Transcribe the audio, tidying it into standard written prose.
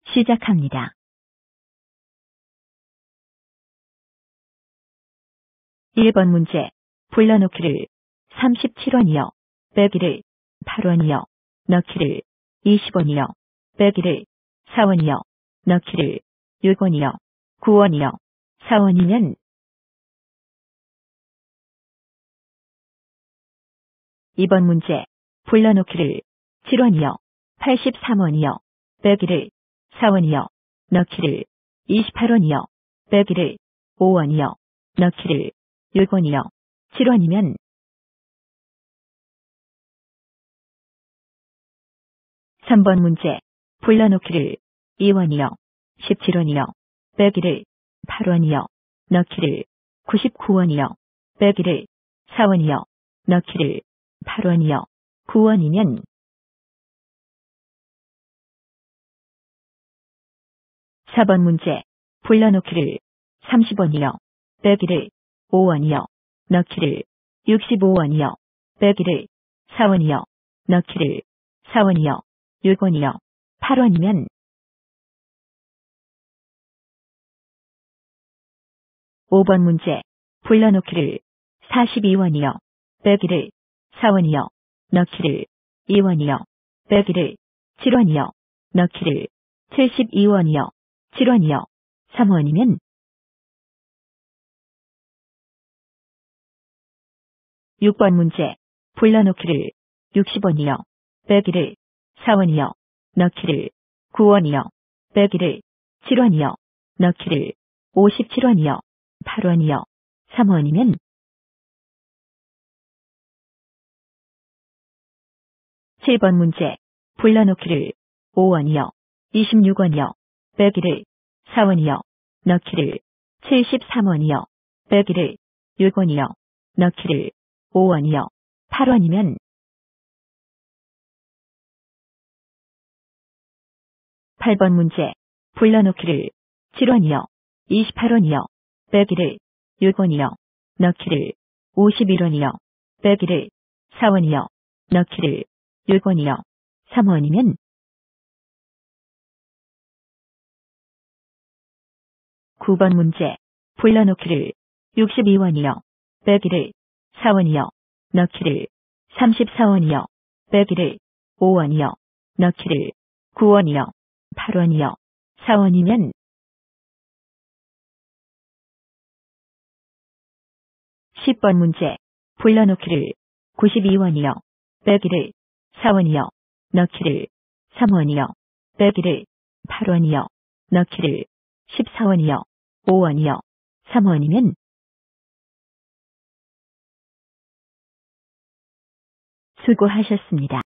시작합니다. 1번 문제. 불러놓기를 37원이요. 빼기를 8원이요. 넣기를 20원이요. 빼기를 4원이요. 넣기를 6원이요. 9원이요. 4원이면 2번 문제. 불러놓기를 7원이요. 83원이요. 빼기를 4원이요. 넣기를 28원이요. 빼기를 5원이요. 넣기를 6원이요. 7원이면 3번 문제. 불러놓기를 2원이요. 17원이요. 빼기를 8원이요. 넣기를 99원이요. 빼기를 4원이요. 넣기를 8원이요. 9원이면 4번 문제. 불러놓기를 30원이요. 빼기를 5원이요. 넣기를 65원이요. 빼기를 4원이요. 넣기를 4원이요. 6원이요. 8원이면 5번 문제. 불러놓기를 42원이요. 빼기를 4원이요. 넣기를 2원이요. 빼기를 7원이요. 넣기를 72원이요. 7원이요. 3원이면 6번 문제. 불러놓기를 60원이요. 빼기를 4원이요. 넣기를 9원이요. 빼기를 7원이요. 넣기를 57원이요. 8원이요. 3원이면 7번 문제. 불러놓기를 5원이요. 26원이요. 빼기를 4원이요. 넣기를 73원이요. 빼기를 6원이요. 넣기를 5원이요. 8원이면 8번 문제. 불러놓기를 7원이요. 28원이요. 빼기를 6원이요. 넣기를 51원이요. 빼기를 4원이요. 넣기를 6원이요. 3원이면 9번 문제. 불러놓기를 62원이요. 빼기를 4원이요. 넣기를 34원이요. 빼기를 5원이요. 넣기를 9원이요. 8원이요. 4원이면 10번 문제. 불러놓기를 92원이요. 빼기를 4원이요. 넣기를 3원이요. 빼기를 8원이요. 넣기를 14원이요. 5원이요. 3원이면 수고하셨습니다.